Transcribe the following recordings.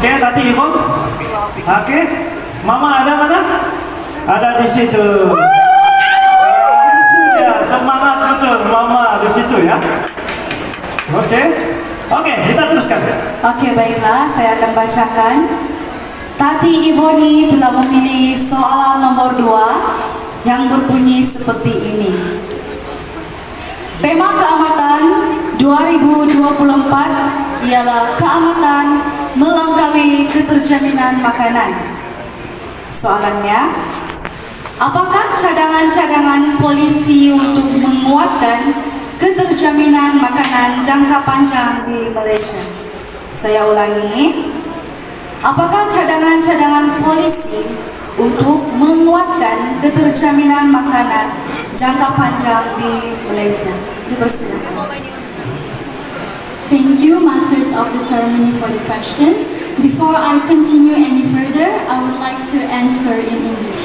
Oke, Tati Ivon. Oke, Mama ada mana? Ada di situ. Ya, semangat betul, Mama di situ ya. Oke, kita teruskan. Oke, baiklah, saya akan bacakan. Tati Ivoni telah memilih soalan nomor 2 yang berbunyi seperti ini. Tema keamatan 2024 ialah keamatan melengkapi keterjaminan makanan. Soalannya, apakah cadangan-cadangan polisi untuk menguatkan keterjaminan makanan jangka panjang di Malaysia? Saya ulangi, apakah cadangan-cadangan polisi untuk menguatkan keterjaminan makanan jangka panjang di Malaysia? Dipersilakan. Thank you, Masters of the Ceremony, for the question. Before I continue any further, I would like to answer in English.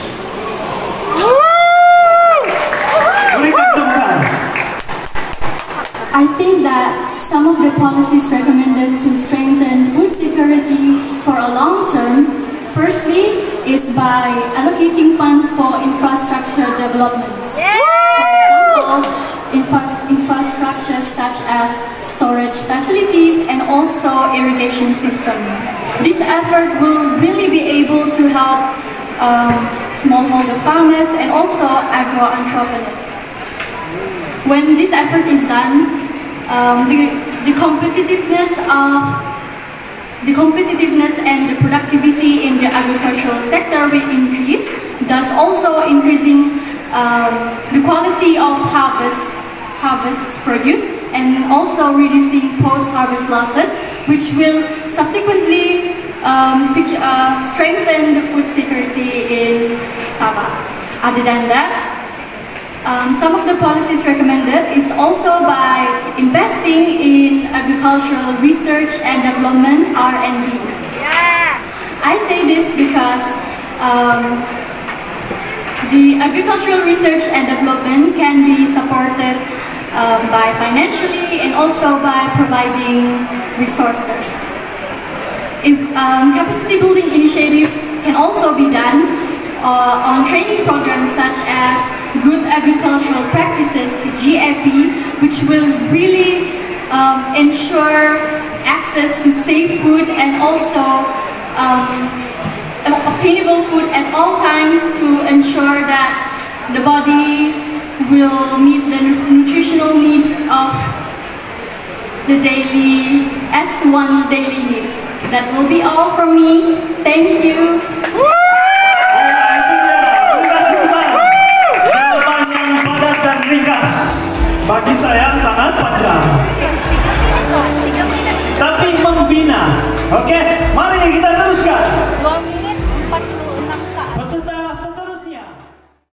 I think that some of the policies recommended to strengthen food security for a long term, firstly, is by allocating funds for infrastructure developments. For example, infrastructure such as storage facilities and also irrigation system. This effort will really be able to help smallholder farmers and also agro-entrepreneurs. When this effort is done, the competitiveness and the productivity in the agricultural sector will increase, thus also increasing the quality of harvest produced and also reducing post-harvest losses, which will subsequently strengthen the food security in Sabah. Other than that, some of the policies recommended is also by investing in agricultural research and development, R&D. I say this because the agricultural research and development can be supported by financially and also by providing resources. Capacity building initiatives can also be done on training programs such as Good Agricultural Practices, GAP, which will really ensure access to safe food and also obtainable food at all times to ensure that the body will meet the nutritional needs of the daily needs. That will be all from me. Thank you. Jawaban yang padat dan ringkas. Bagi saya sangat panjang. Tapi membina. Oke, mari kita teruskan.